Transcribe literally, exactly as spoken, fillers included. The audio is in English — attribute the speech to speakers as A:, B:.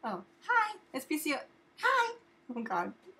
A: Oh, hi, it's P C O. Hi. Oh God.